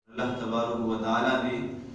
اللہ تبارک و تعالیٰ نے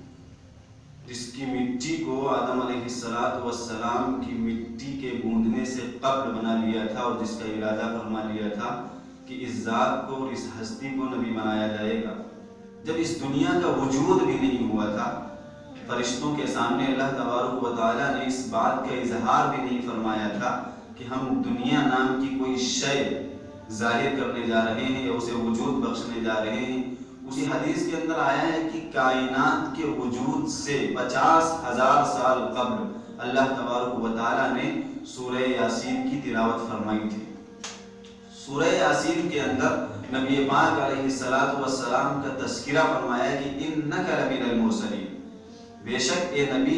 جس کی مٹی کو آدم علیہ السلام کی مٹی کے گوندنے سے قبل بنا لیا تھا اور جس کا ارادہ فرما لیا تھا کہ اس ذات کو اور اس ہستی کو نبی بنایا جائے گا، جب اس دنیا کا وجود بھی نہیں ہوا تھا، فرشتوں کے سامنے اللہ تبارک و تعالیٰ نے اس بات کا اظہار بھی نہیں فرمایا تھا کہ ہم دنیا نام کی کوئی شے ظاہر کرنے جا رہے ہیں یا اسے وجود بخشنے جا رہے ہیں۔ اسی حدیث کے اندر آیا ہے کہ کائنات کے وجود سے 50,000 سال قبل اللہ تبارک و تعالیٰ نے سورہ یاسین کی تلاوت فرمائی تھی۔ سورہ یاسین کے اندر نبی پاک علیہ السلام کا تذکرہ فرمایا کہ انک لمن المرسلین، بے شک اے نبی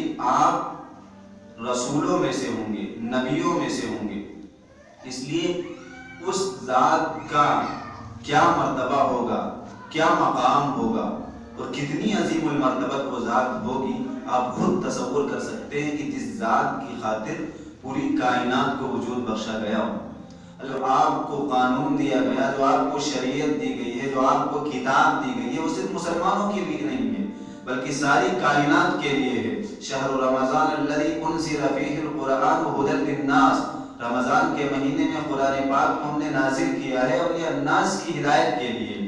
آپ رسولوں میں سے ہوں گے، نبیوں میں سے ہوں گے۔ اس لیے اس ذات کا کیا مرتبہ ہوگا، کیا مقام ہوگا اور کتنی عظیم المرتبت وہ ذات ہوگی، آپ خود تصور کر سکتے ہیں کہ جس ذات کی خاطر پوری کائنات کو وجود بخشا گیا ہو، جو آپ کو قانون دیا گیا، جو آپ کو شریعت دی گئی ہے، جو آپ کو کتاب دی گئی ہے، وہ صرف مسلمانوں کے لیے نہیں ہے بلکہ ساری کائنات کے لیے ہے۔ شہر رمضان الذی انزل فیہ القرآن ھدی للناس، رمضان کے مہینے میں قرآن پاک کو ہم نے نازل کیا ہے اور یہ الناس کی ہدایت کے لیے۔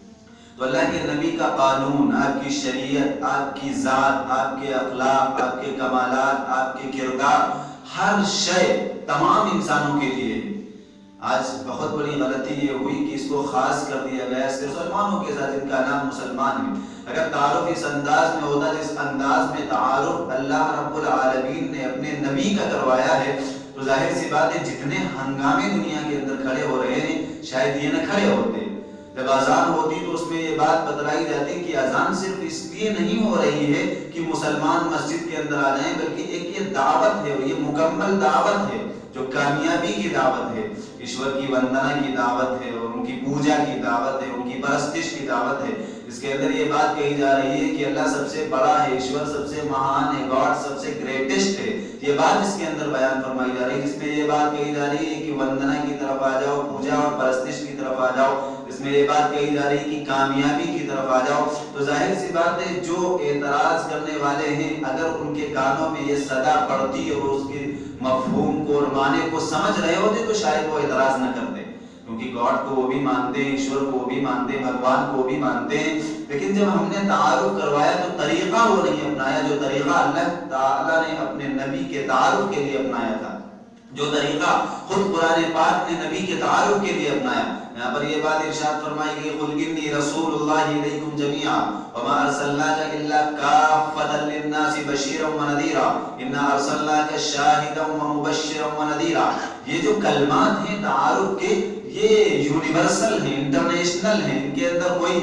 تو اللہ کے نبی کا قانون، آپ کی شریعت، آپ کی ذات، آپ کے اخلاق، آپ کے کمالات، آپ کے کردار، ہر شے تمام انسانوں کے لیے ہے۔ آج بہت بڑی غلطی یہ ہوئی کہ اس کو خاص کر دیا گیا اس مسلمانوں کے ساتھ جن کا نام مسلمان ہے۔ اگر تعارف اس انداز میں ہوتا جس انداز میں تعارف اللہ رب العالمین نے اپنے نبی کا کروایا ہے، تو ظاہر سی بات ہے جتنے ہنگامے دنیا کے اندر کھڑے ہو رہے ہیں شاید یہ نہ کھڑے ہوتے۔ جب اذان ہوتی تو اس میں یہ بات بتلائی جاتی کہ اذان صرف اس لیے نہیں ہو رہی ہے کہ مسلمان مسجد کے اندر آ جائیں، بلکہ ایک یہ دعوت ہے، یہ مکمل دعوت ہے جو کامیابی کی دعوت ہے، ایشور کی وندنا کی دعوت ہے اور ان کی پوجا کی دعوت ہے، ان کی پرستش کی دعوت ہے۔ اس کے اندر یہ بات کہی جا رہی ہے کہ اللہ سب سے بڑا ہے، ایشور سب سے مہان ہے، گاڈ سب سے گریٹسٹ ہے۔ یہ بات اس کے اندر بیان فرمائی جا رہی ہے، جس میں یہ بات کہی جا رہی ہے کہ وندنا کی طرف آ جاؤ، پوجا اور پرستش کی طرف آ جاؤ، اس میں یہ بات کہی جا رہی ہے کہ کامیابی کی طرف آ جاؤ۔ تو ظاہر سی بات ہے جو اعتراض کرنے والے ہیں اگر ان کے کانوں میں یہ صدا پڑتی اور اس کے مفہوم کو اور معنی کو سمجھ رہے ہوتے تو شاید وہ اعتراض نہ کرتے، کیونکہ گاڈ کو وہ بھی مانتے ہیں، ایشور کو وہ بھی مانتے ہیں، بھگوان کو بھی مانتے ہیں۔ لیکن جب ہم نے تعارف کروایا تو طریقہ وہ نہیں اپنایا جو طریقہ اللہ تعالیٰ نے اپنے نبی کے تعارف کے لیے اپنایا تھا، جو طریقہ خود قرآن پاک نے نبی کے تعارف کے لیے اپنایا۔ یہاں پر یہ بات ارشاد فرمائی گئی قل انی رسول اللہ الیکم جمیعا وما ارسلناک الا کافۃ للناس بشیرا ونذیرا انا ارسلناک شاہدا ومبشرا ونذیرا۔ یہ جو کلمات ہیں تعارف کے یہ یونیورسل ہیں، انٹرنیشنل ہیں، ان کے اندر کوئی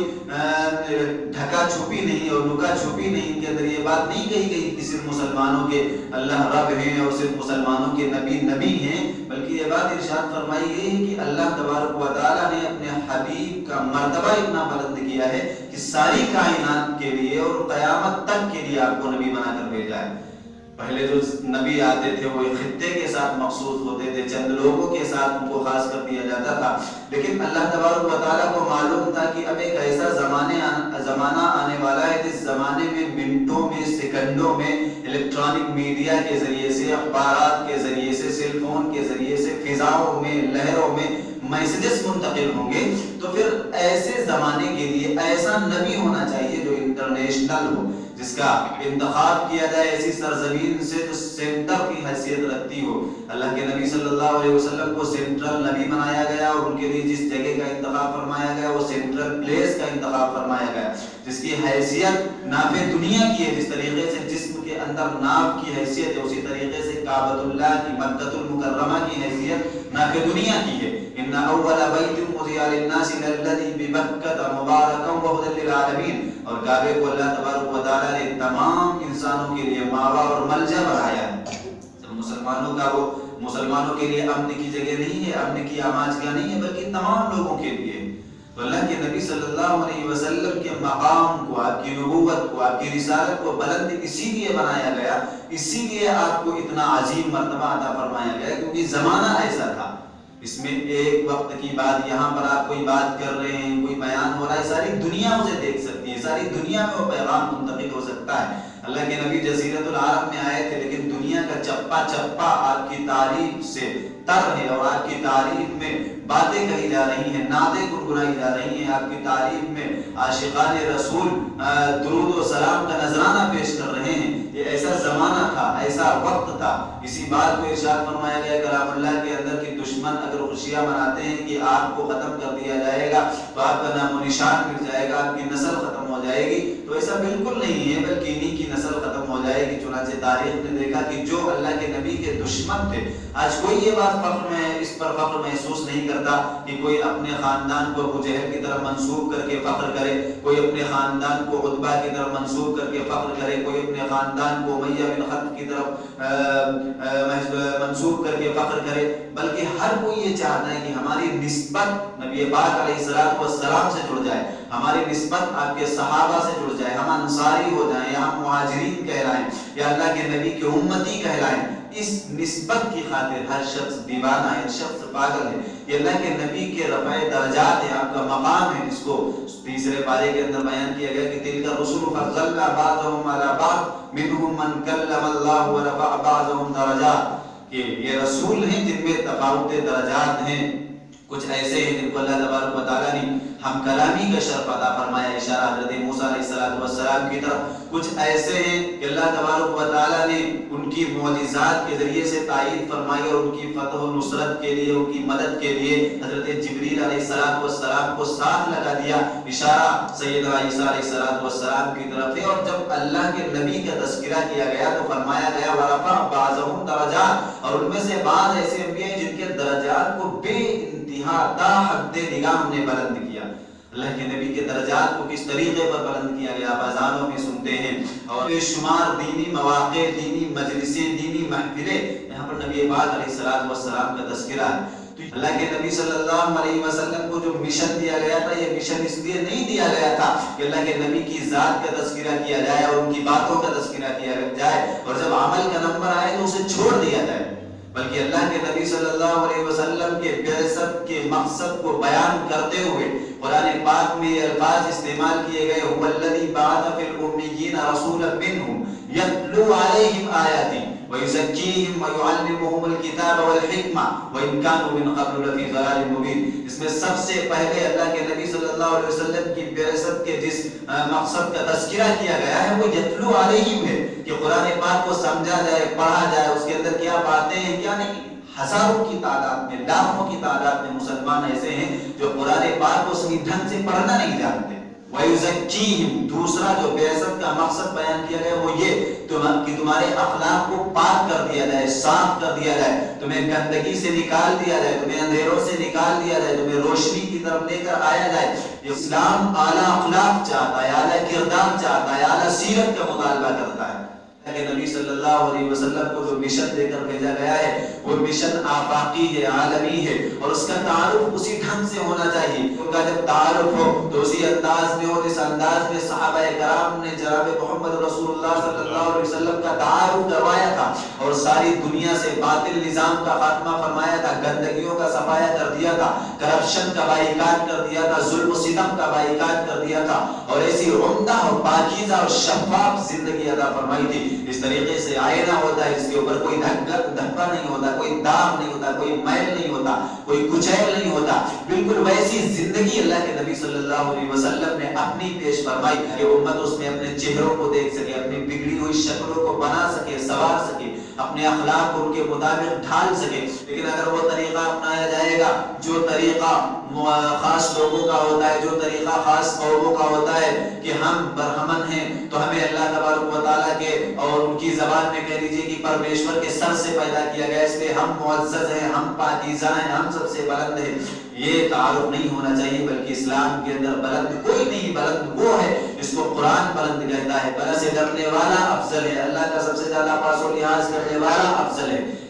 ڈھکا چھپی نہیں اور لکا چھپی نہیں۔ ان کے اندر یہ بات نہیں کہی گئی کہ صرف مسلمانوں کے اللہ رب ہیں اور صرف مسلمانوں کے نبی ہیں، بلکہ یہ بات ارشاد فرمائی گئی ہے کہ اللہ تبارک و تعالیٰ نے اپنے حبیب کا مرتبہ اتنا بلند کیا ہے کہ ساری کائنات کے لیے اور قیامت تک کے لیے آپ کو نبی بنا کر بھیجا ہے۔ پہلے جو نبی آتے تھے وہ ایک خطے کے ساتھ مخصوص ہوتے تھے، چند لوگوں کے ساتھ ان کو خاص کر دیا جاتا تھا، لیکن اللہ تبارک و تعالیٰ کو معلوم تھا کہ اب ایک ایسا زمانہ آنے والا ہے جس زمانے میں منٹوں میں، سیکنڈوں میں الیکٹرانک میڈیا کے ذریعے سے، اخبارات کے ذریعے سے، سیل فون کے ذریعے سے فضاؤں میں، لہروں میں میسیجز منتقل ہوں گے۔ تو پھر ایسے زمانے کے لیے ایسا نبی ہونا چاہیے جو انٹرنیشنل ہو، جس کا انتخاب کیا جائے ایسی سرزمین سے جو سینٹر کی حیثیت رکھتی ہو۔ اللہ کے نبی صلی اللہ علیہ وسلم کو سینٹرل نبی بنایا گیا اور ان کے لیے جس جگہ کا انتخاب فرمایا گیا وہ سینٹرل پلیس کا انتخاب فرمایا گیا، جس کی حیثیت ناف دنیا کی ہے۔ جس طریقے سے جسم کے اندر ناف کی حیثیت ہے، اسی طریقے سے کعبۃ اللہ کی، مکۃ المکرمہ کی حیثیت ناف دنیا کی ہے۔ ان اول بیت وضع للناس للذی ببکۃ مبارکا وہدی للعالمین، اور کعبے کو اللہ تبارک و تعالیٰ نے تمام انسانوں کے لیے ماوا اور ملجا بنایا ہے۔ مسلمانوں کا وہ مسلمانوں کے لیے امن کی جگہ نہیں ہے، امن کی آماجگاہ نہیں ہے، بلکہ تمام لوگوں کے لیے۔ تو اللہ کے نبی صلی اللہ علیہ وسلم کے مقام کو، آپ کی نبوت کو، آپ کی رسالت کو بلند اسی لیے بنایا گیا، اسی لیے آپ کو اتنا عظیم مرتبہ عطا فرمایا گیا کیونکہ زمانہ ایسا تھا۔ اس میں ایک وقت کی بات، یہاں پر آپ کوئی بات کر رہے ہیں، کوئی بیان ہو رہا ہے، ساری دنیا اسے دیکھ سکتی ہے، ساری دنیا میں وہ پیغام منتقل ہو سکتا ہے۔ اللہ کے نبی جزیرۃ العرب میں آئے تھے، لیکن دنیا کا چپا چپا آپ کی تعریف سے تر ہے، اور آپ کی تعریف میں باتیں کہی جا رہی ہیں، نعتیں گنگنائی جا رہی ہیں، آپ کی تعریف میں عاشقان رسول درود و سلام کا نذرانہ پیش کر رہے ہیں۔ یہ ایسا زمانہ تھا، ایسا وقت تھا۔ اسی بات کو ارشاد فرمایا گیا کلام اللہ کے اندر کہ دشمن اگر خوشیاں مناتے ہیں کہ آپ کو ختم کر دیا جائے گا تو آپ کا نام و نشان مٹ جائے گا، آپ کی نسل ختم ہو جائے گی، تو ایسا بالکل نہیں ہے، بلکہ انہی کی نسل ختم ہو جائے گی۔ چنانچہ تاریخ نے دیکھا کہ جو اللہ کے نبی کے دشمن تھے، آج کوئی یہ بات اس پر فخر محسوس نہیں کرتا کہ کوئی اپنے خاندان کو ابو جہل کی طرف منسوب کر کے فخر کرے، کوئی اپنے خاندان کو عتبہ کی طرف منسوب کر کے فخر کرے، کوئی اپنے خاندان کو امیہ بن خلف کی طرف منسوب کر کے فخر کرے، بلکہ ہر کوئی یہ چاہتا ہے کہ ہماری نسبت نبی پاک علیہ السلام سے جڑ جائے، ہماری نسبت آپ کے صحابہ سے جڑ جائے، ہم انصاری ہو جائیں، یا ہم مہاجرین کہلائیں، یا اللہ کے نبی کے امتی کہلائیں۔ اس نسبت کی خاطر ہر شخص دیوانہ ہے، ہر شخص پاگل ہے۔ یہ اللہ کے نبی کے رفع درجات ہے، آپ کا مقام ہے، جس کو تیسرے پارے کے اندر بیان کیا گیا کہ تلک الرسل فضلنا بعضهم على بعض منهم من کلم اللہ ورفع بعضهم درجات، کہ یہ رسول ہیں جن میں تفاوت درجات ہیں، کچھ ایسے ہیں جن کو اللہ تبارک و تعالیٰ نے ہم کلامی کا شرف عطا فرمایا، اشارہ حضرت موسیٰ علیہ السلام کی طرف، کچھ ایسے ہیں کہ اللہ تبارک و تعالیٰ نے ان کی معجزات کے ذریعے سے تائید فرمائی اور ان کی فتح و نصرت کے لیے، ان کی مدد کے لیے حضرت جبریل علیہ السلام کو ساتھ لگا دیا، اشارہ سیدنا عیسیٰ علیہ السلام کی طرف ہے۔ اور جب اللہ کے نبی کا تذکرہ کیا گیا تو فرمایا گیا وَرَفَعَ بَعْضَهُمْ دَرَجَاتٍ، اور ان میں سے بعض ایسے انبیاء ہیں جن کے درجات کو بے انتہا تا حد نگاہ ہم نے بلند کیا۔ اللہ کے نبی کے درجات کو کس طریقے پر بلند کیا گیا بازاروں میں سنتے ہیں، اور بے شمار دینی مواقع، دینی مجلسیں، دینی محفلیں، یہاں پر نبی پاک علیہ السلام کا تذکرہ ہے۔ تو اللہ کے نبی صلی اللہ علیہ وسلم کو جو مشن دیا گیا تھا، یہ مشن اس لیے نہیں دیا گیا تھا کہ اللہ کے نبی کی ذات کا تذکرہ کیا جائے اور ان کی باتوں کا تذکرہ کیا جائے اور جب عمل کا نمبر آئے تو اسے چھوڑ دیا جائے، بلکہ اللہ کے نبی صلی اللہ علیہ وسلم کے بعثت کے مقصد کو بیان کرتے ہوئے قرآن پاک میں یہ الفاظ استعمال کیے گئے هو الذی بعث فی الامیین رسولا منہم یتلو علیہم آیاتہ ویزکیہم ویعلمہم الکتاب والحکمہ وان کانوا من قبل لفی ضلال مبین۔ اس میں سب سے پہلے اللہ کے نبی صلی اللہ علیہ وسلم کی بعثت کے جس مقصد کا تذکرہ کیا گیا ہے وہ یتلو علیہم ہے، کہ قرآن پاک کو سمجھا جائے، پڑھا جائے، اس کے اندر کیا باتیں ہیں کیا نہیں۔ ہزاروں کی تعداد میں، لاکھوں کی تعداد میں مسلمان ایسے ہیں جو قرآن پاک کو صحیح ڈھنگ سے پڑھنا نہیں جانتے۔ وَيُزَكِّيهِمْ، دوسرا جو بعثت کا مقصد بیان کیا گیا وہ یہ کہ تمہارے اخلاق کو پاک کر دیا جائے، صاف کر دیا جائے، تمہیں گندگی سے نکال دیا جائے، تمہیں اندھیروں سے نکال دیا جائے، تمہیں روشنی کی طرف لے کر آیا جائے۔ اسلام اعلیٰ اخلاق چاہتا ہے، اعلیٰ کردار چاہتا ہے، اعلیٰ سیرت کا مطالبہ کرتا ہے۔ کہ نبی صلی اللہ علیہ وسلم کو جو مشن دے کر بھیجا گیا ہے وہ مشن آفاقی ہے، عالمی ہے، اور اس کا تعارف اسی ڈھنگ سے ہونا چاہیے۔ ان کا جب تعارف ہو تو اسی انداز میں ہو جس انداز میں صحابہ کرام نے جناب محمد رسول اللہ صلی اللہ علیہ وسلم کا تعارف کروایا تھا اور ساری دنیا سے باطل نظام کا خاتمہ فرمایا تھا، گندگیوں کا صفایا کر دیا تھا، کرپشن کا بائیکاٹ کر دیا تھا، ظلم و ستم کا بائیکاٹ کر دیا تھا، اور ایسی عمدہ اور پاکیزہ اور شفاف زندگی عطا فرمائی تھی۔ اس طریقے سے آئینہ ہوتا ہے جس کے اوپر کوئی دھبکا نہیں ہوتا، کوئی داغ نہیں ہوتا، کوئی میل نہیں ہوتا، کوئی کچیل نہیں ہوتا، بالکل ویسی زندگی اللہ کے نبی صلی اللہ علیہ وسلم نے اپنی پیش فرمائی کہ امت اس میں اپنے چہروں کو دیکھ سکے، اپنی بگڑی ہوئی شکلوں کو بنا سکے، سنوار سکے، اپنے اخلاق کو ان کے مطابق ڈھال سکے۔ لیکن اگر وہ طریقہ اپنایا جائے گا جو طریقہ خاص لوگوں کا ہوتا ہے، جو طریقہ خاص قوموں کا ہوتا ہے کہ ہم برہمن ہیں تو ہمیں اللہ تبارک و تعالیٰ کے اور ان کی زبان میں کہہ لیجئے کہ پرمیشور کے سر سے پیدا کیا گیا، اس لیے ہم معزز ہیں، ہم پاکیزہ ہیں، ہم سب سے بلند ہیں، یہ تعارف نہیں ہونا چاہیے۔ بلکہ اسلام کے اندر بلند کوئی نہیں، بلند وہ ہے جس کو قرآن بلند کہتا ہے۔ بلا سے ڈرنے والا افضل ہے، اللہ کا سب سے زیادہ پاس و لحاظ کرنے والا افضل ہے۔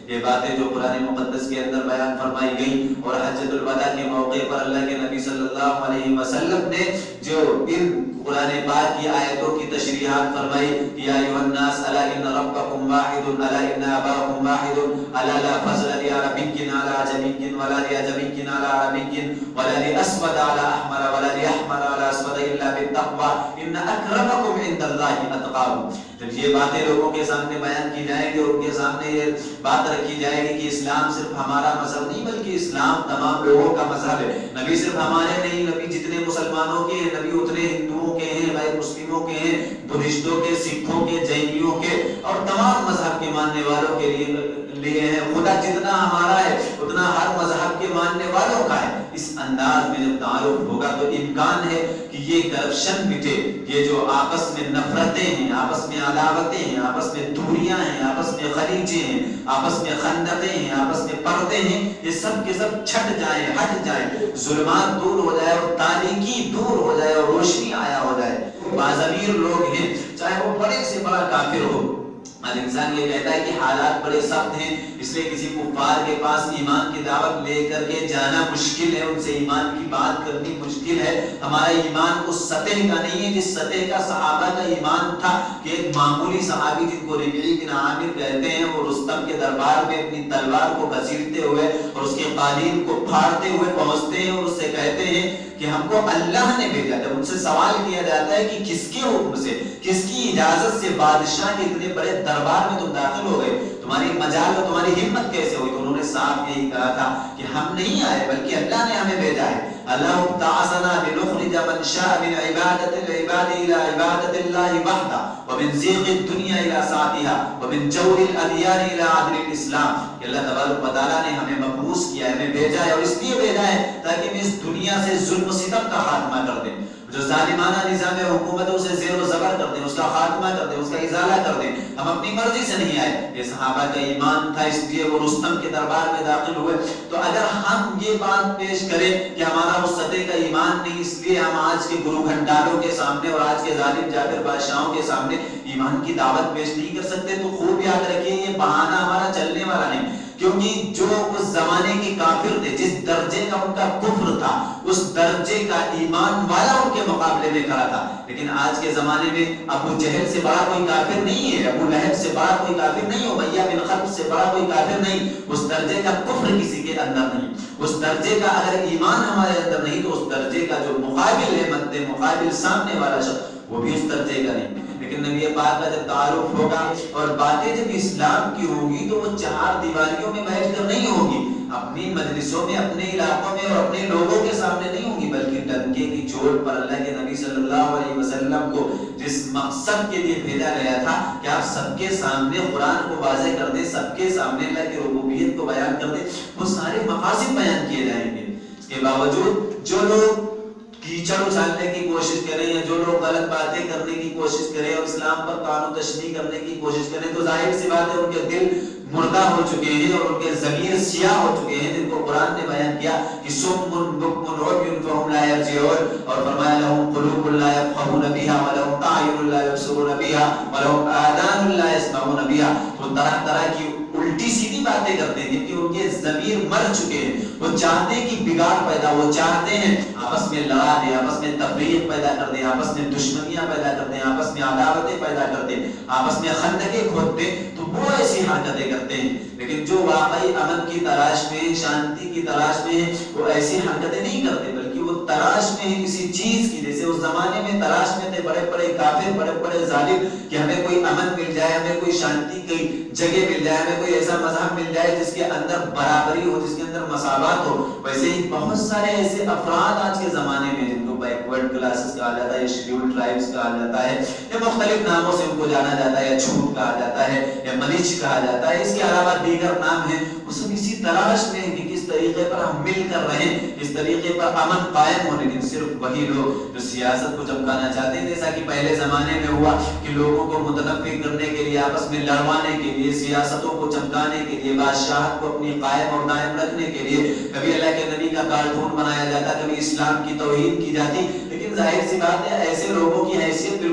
یہ باتیں جو قرآن مقدس کے اندر بیان فرمائی گئی اور حجۃ الوداع کے موقع پر اللہ کے نبی صلی اللہ علیہ وسلم نے جو ان قرآن پاک کی آیتوں کی تشریحات فرمائی، یا ایھا الناس الا ان ربکم واحد الا ان اباکم واحد الا لا فضل لعربی علی عجمی ولا لعجمی علی عربی ولا لاسود علی احمر ولا لاحمر علی اسود الا بالتقوى ان اکرمکم عند اللہ اتقاکم۔ جب یہ باتیں لوگوں کے سامنے بیان کی جائیں گی اور ان کے سامنے یہ بات رکھی جائے گی کہ اسلام صرف ہمارا مذہب نہیں بلکہ اسلام تمام لوگوں کا مذہب ہے، نبی صرف ہمارے نہیں، نبی جتنے مسلمانوں کے ہیں، نبی اتنے ہندوؤں کے ہیں، غیر مسلموں کے ہیں، بدھسٹوں کے، سکھوں کے، جینیوں کے اور تمام مذہب کے ماننے والوں کے لیے ہے۔ خدا جتنا ہمارا ہے اتنا ہر مذہب کے ماننے والوں کا ہے۔ اس انداز میں جب تعارف ہوگا تو امکان ہے کہ یہ کرپشن مٹے، یہ جو آپس میں نفرتیں ہیں، آپس میں عداوتیں ہیں، آپس میں دوریاں ہیں، آپس میں خلیجیں ہیں، آپس میں خندقیں ہیں، آپس میں پردے ہیں، یہ سب کے سب چھٹ جائیں، ہٹ جائیں، ظلمات دور ہو جائے اور تاریکی دور ہو جائے اور روشنی آیا ہو جائے۔ باضمیر لوگ ہیں، چاہے وہ بڑے سے بڑا کافر ہو، آج انسان یہ کہتا ہے کہ حالات بڑے سخت ہیں، اس لیے کسی کفار کے پاس ایمان کی دعوت لے کر کے جانا مشکل ہے، ان سے ایمان کی بات کرنی مشکل ہے۔ ہمارا ایمان اس سطح کا نہیں ہے جس سطح کا صحابہ کا ایمان تھا کہ ایک معمولی صحابی جن کو ربعی بن عامر کہتے ہیں، وہ رستم کے دربار میں اپنی تلوار کو گھسیٹتے ہوئے اور اس کے قالین کو پھاڑتے ہوئے پہنچتے ہیں اور اس سے کہتے ہیں کہ ہم کو اللہ نے بھیجا۔ جب ان سے سوال کیا جاتا ہے کہ کس کے حکم سے، کس کی اجازت سے بادشاہ کے اتنے بڑے دربار میں تم داخل ہو گئے، تمہاری مجال اور تمہاری ہمت کیسے ہوئی، تو انہوں نے صاحب یہی کہا تھا کہ ہم نہیں آئے بلکہ اللہ نے ہمیں بھیجا ہے۔ اللہ تعاصنا لنخرج من شاء من عبادة العباد الى عبادة الله وحده ومن زيغ الدنيا الى ساعتها ومن جور الاديان الى عدل الاسلام، کہ اللہ تبارک و تعالیٰ نے ہمیں مبعوث کیا ہے، ہمیں بھیجا ہے اور اس لیے بھیجا ہے تاکہ ہم اس دنیا سے ظلم و ستم کا خاتمہ کر دیں، جو ظالمانہ نظام حکومت ہے اسے زیر و زبر کر دیں، اس کا خاتمہ کر دیں، اس کا ازالہ کر دیں۔ ہم اپنی مرضی سے نہیں آئے، یہ صحابہ کا ایمان تھا، اس لیے وہ رستم کے دربار میں داخل ہوئے۔ تو اگر ہم یہ بات پیش کریں کہ ہمارا اس سطح کا ایمان نہیں، اس لیے ہم آج کے گرو گھنٹالوں کے سامنے اور آج کے ظالم جابر بادشاہوں کے سامنے ایمان کی دعوت پیش نہیں کر سکتے، تو خوب یاد رکھیے یہ بہانہ ہمارا چلنے والا نہیں، کیونکہ جو اس زمانے کے کافر تھے، جس درجے کا ان کا کفر تھا، اس درجے کا ایمان والا ان کے مقابلے میں کھڑا تھا۔ لیکن آج کے زمانے میں ابو جہل سے بڑا کوئی کافر نہیں ہے، ابو لہب سے بڑا کوئی کافر نہیں، امیہ بن خلف سے بڑا کوئی کافر نہیں، اس درجے کا کفر کسی کے اندر نہیں، اس درجے کا اگر ایمان ہمارے اندر نہیں تو اس درجے کا جو مقابل ہے، مد مقابل سامنے والا شخص، وہ بھی اس درجے کا نہیں۔ لیکن نبی پاک کا جب تعارف ہوگا اور باتیں جب اسلام کی ہوگی تو وہ چار دیواریوں میں بیٹھ کر نہیں ہوگی، اپنی مجلسوں میں، اپنے علاقوں میں اور اپنے لوگوں کے سامنے نہیں ہوگی، بلکہ ڈنکے کی چوٹ پر اللہ کے نبی صلی اللہ علیہ وسلم کو جس مقصد کے لیے بھیجا گیا تھا کہ آپ سب کے سامنے قرآن کو واضح کر دیں، سب کے سامنے اللہ کی ربوبیت کو بیان کر دیں، وہ سارے مقاصد بیان کیے جائیں گے۔ اس کے باوجود جو لوگ کیچڑ اچھالنے کی کوشش کریں یا جو لوگ غلط باتیں کرنے کی کوشش کریں اور اسلام پر طعن و تشنیع کرنے کی کوشش کریں، تو ظاہر سی بات ہے ان کے دل مردہ ہو چکے ہیں اور ان کے ضمیر سیاہ ہو چکے ہیں، جن کو قرآن نے بیان کیا کہ صم بکم عمی فہم لا یرجعون، اور فرمایا لہم قلوب لا یفقہون بها ولہم اعین لا یبصرون بها ولہم آذان لا یسمعون بها۔ تو طرح طرح کی الٹی سیدھی باتیں کرتے ہیں جن کے ان کے ضمیر مر چکے ہیں، وہ چاہتے ہیں کہ بگاڑ پیدا، وہ چاہتے ہیں آپس میں لڑا دیں، آپس میں تفریق پیدا کر دیں، آپس میں دشمنیاں پیدا کر دیں، آپس میں عداوتیں پیدا کر دیں، آپس میں خندقیں کھود دیں، تو وہ ایسی حرکتیں کرتے ہیں۔ لیکن جو واقعی امن کی تلاش میں، شانتی کی تلاش میں ہیں، وہ ایسی حرکتیں نہیں کرتے، بلکہ وہ تلاش میں ہیں کسی چیز کی، جیسے اس زمانے میں تلاش میں تھے بڑے بڑے کافر، بڑے بڑے ظالم، کہ ہمیں کوئی امن مل جائے، ہمیں کوئی شانتی کی جگہ مل جائے، ہمیں کوئی ایسا مذہب مل جائے جس کے اندر برابری ہو، جس کے اندر مساوات ہو۔ ویسے ہی بہت سارے ایسے افراد آج کے زمانے میں جن کو بیکورڈ کلاسز کہا جاتا ہے یا شیڈیول ٹرائبز کہا جاتا ہے یا مختلف ناموں سے ان کو جانا جاتا ہے، یا چھوٹ کہا جاتا ہے یا ملیچ کہا جاتا ہے، اس کے علاوہ دیگر نام ہیں، وہ سب اسی تلاش میں ہیں کہ کس طریقے پر ہم مل کر رہیں، کس طریقے پر امن قائم ہو۔ لیکن صرف وہی لوگ جو سیاست کو چمکانا چاہتے ہیں، جیسا کہ پہلے زمانے میں ہوا کہ لوگوں کو متنفر کرنے کے لیے، آپس میں لڑوانے کے لیے، سیاستوں کو چمکانے کے لیے، بادشاہت کو اپنی قائم اور دائم رکھنے کے لیے کبھی اللہ کے نبی کا کارٹون بنایا جاتا، کبھی اسلام کی توہین کی جاتی۔ لیکن ظاہر سی بات ہے ایسے لوگوں کی حیثیت بالکل ویسے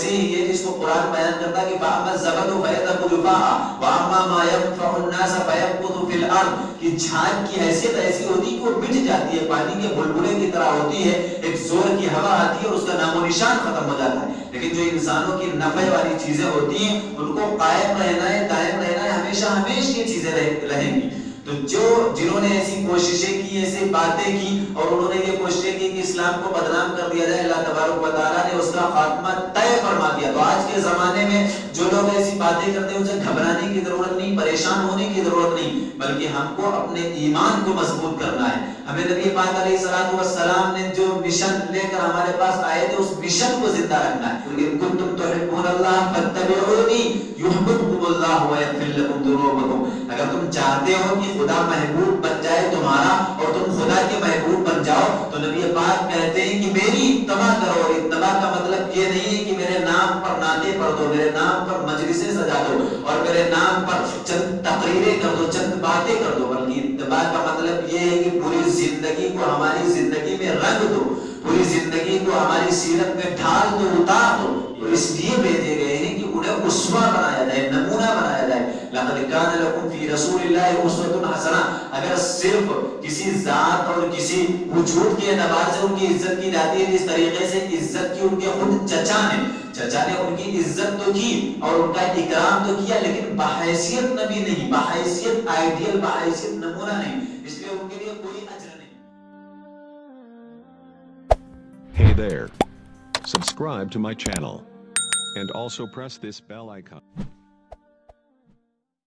ویسے ہی یہ جس کو قرآن بیان کرتا ہے کہ فَأَمَّا الزَّبَدُ فَيَذْهَبُ جُفَاءً وَأَمَّا مَا يَنفَعُ النَّاسَ فَيَمْكُثُ فِي الْأَرْضِ، کہ جھاگ کی حیثیت ایسی ہوتی ہے کہ وہ مٹ جاتی ہے، پانی کے بلبلے کی طرح ہوتی ہے، ایک زور کی ہوا آتی ہے اور اس کا نام و نشان ختم ہو جاتا ہے. لیکن جو انسانوں کی نفع والی چیزیں ہوتی ہیں ان کو قائم رہنا ہے، دائم رہنا ہے، ہمیشہ ہمیشہ یہ چیزیں رہیں گی. تو جنہوں نے ایسی کوششیں کی، ایسی باتیں کی اور انہوں نے یہ کوششیں کی کہ اسلام کو بدنام کر دیا جائے، اللہ تبارک و تعالیٰ نے اس کا خاتمہ طے فرما دیا. تو آج کے زمانے میں جو لوگ ایسی باتیں کرتے ہیں ان سے گھبرانے کی ضرورت نہیں، پریشان ہونے کی ضرورت نہیں، بلکہ ہم کو اپنے ایمان کو مضبوط کرنا ہے. ہمیں نبی پاک علیہ الصلوۃ والسلام نے جو مشن لے کر ہمارے پاس آئے تھے اس مشن کو زندہ رکھنا ہے. ان کنتم تحبون اللہ فاتبعونی یحببکم اللہ ویغفر لکم ذنوبکم. اگر تم چاہتے ہو کہ خدا محبوب بن جائے تمہارا اور تم خدا کے محبوب بن جاؤ تو نبی پاک کہتے ہیں کہ میری اتباع کرو. اور اتباع کا مطلب یہ نہیں ہے کہ میرے نام پر نعتیں پڑھ دو، میرے نام پر مجلسیں سجا دو اور میرے نام پر چند تقریریں کر دو، چند باتیں کر دو، بلکہ اتباع کا مطلب یہ ہے کہ پوری زندگی کو ہماری زندگی میں رنگ دو، پوری زندگی کو ہماری سیرت میں ڈھال دو، اتار دو. تو اس لیے بھیجے گئے ہیں کہ انہیں اسوہ بنایا جائے، نمونہ بنایا جائے. لقد كان لكم في رسول الله اسوة حسنہ. اگر صرف کسی ذات اور کسی وجود کے اعتبار سے ان کی عزت کی جاتی ہے، جس طریقے سے عزت کی ان کے خود چچا نے ان کی عزت تو کی اور ان کا اکرام تو کیا، لیکن بحیثیت نبی نہیں، بحیثیت آئیڈیل، بحیثیت نمونہ نہیں، اس لیے ان کے لیے کوئی اجر نہیں. Hey there. Subscribe to my channel and also press this bell icon.